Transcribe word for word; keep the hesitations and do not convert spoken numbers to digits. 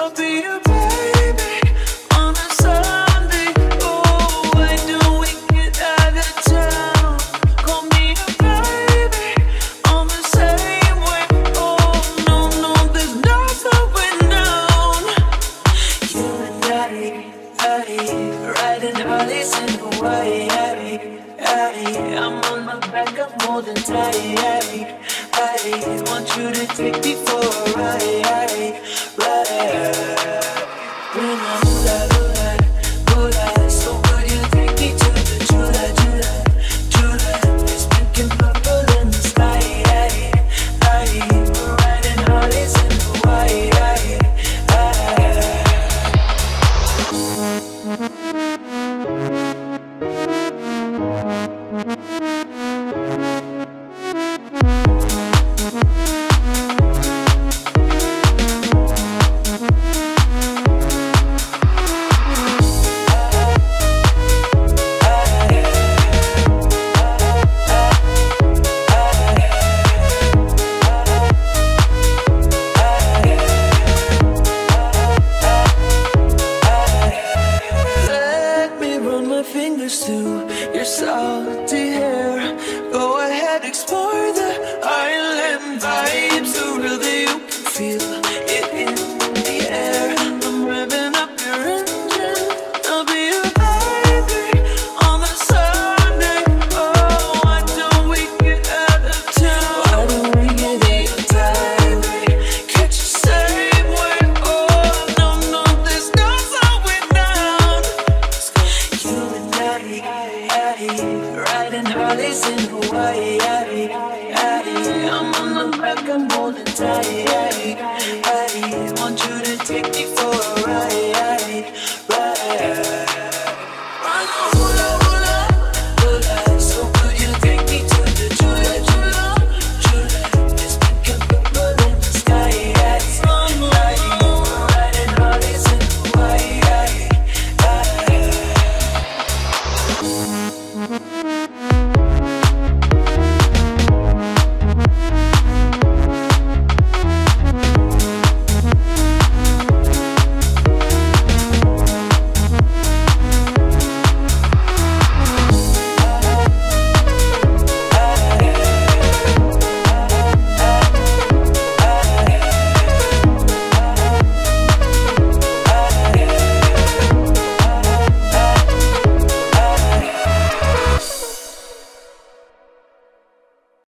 I'll be your baby on a Sunday. Oh, why don't we get out of town? Call me a baby on the same way. Oh, no, no, there's no slowing down. You and I, I, riding Harleys in Hawaii. I, I'm on my back, I'm more than tired. I want you to take me for a ride, ride. When I hula, hula, hula, so would you take me to the Chula, Chula, Chula? It's pink and purple in the sky. I, we're riding Harleys in Hawaii. Fingers through your salty hair. Go ahead, explore the